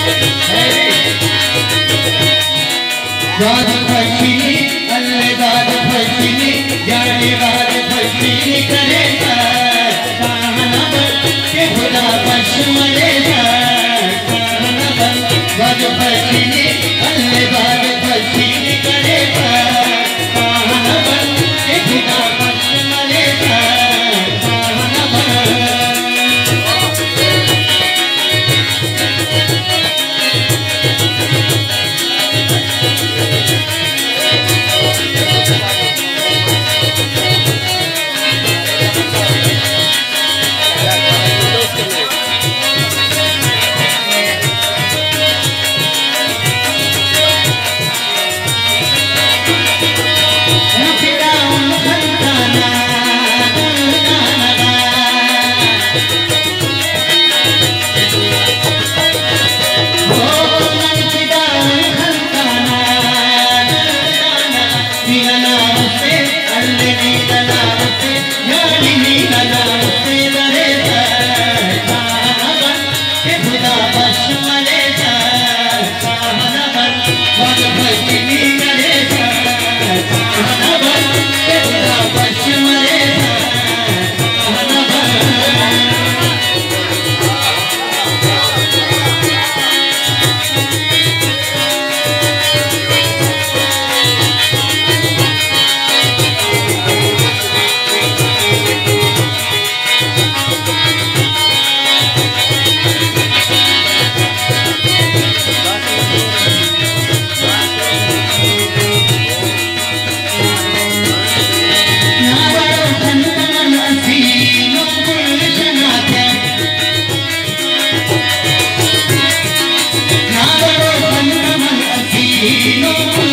दाद फशीनी अल्ले दाद फशीनी जाने दाद फशीनी करेगा कहना बन के खुदा पश्मले कहना बन दाद फशीनी अल्ले दाद फशीनी करेगा कहना बन के खुदा पश्मले कहना बन No